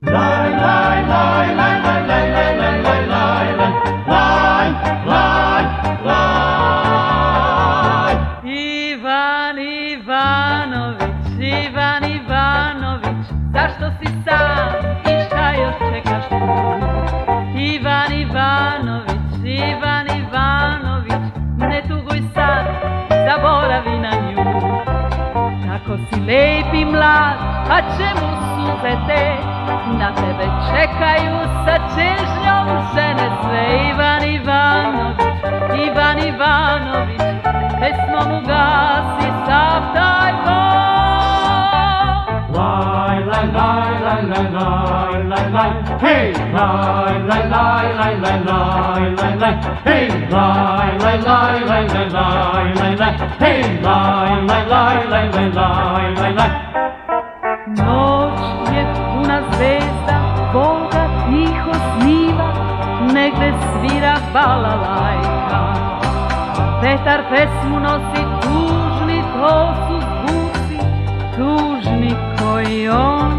Ivan Ivanović, Ivan Ivanović, zašto si sam i šta još čekaš tu? Ivan Ivanović, Ivan Ivanović, ne tuguj sad, zaboravi na nju. Tako si lep i mlad, a čemu suze te? Na tebe čekaju sa čežnjom žene sve. Ivan Ivanović, Ivan Ivanović, pesmom ugasi sav taj bol. Laj, laj, laj, laj, laj, laj, laj, laj, hej! Laj, laj, laj, laj, laj, laj, laj, laj, hej! Laj, laj, laj, laj, laj, laj, laj, laj, hej! Laj, laj, laj, laj, laj, laj, laj, laj. Noć je puna zvezda, Boga tiho sniva, negde svira balalajka. Vetar pesmu nosi tužni, to su zvuci, tužni koji on.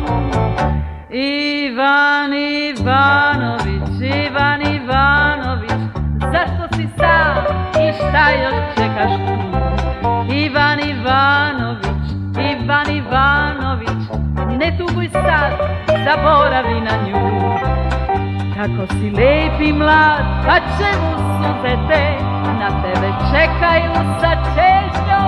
Ivan Ivanović, Ivan Ivanović, zašto si sam i šta još čekaš tu? Ivan Ivanović, Ivan Ivanović, ne tuguj sad, zaboravi na nju. Kako si lep i mlad, pa čemu suze te? Na tebe čekaju sa čežnjom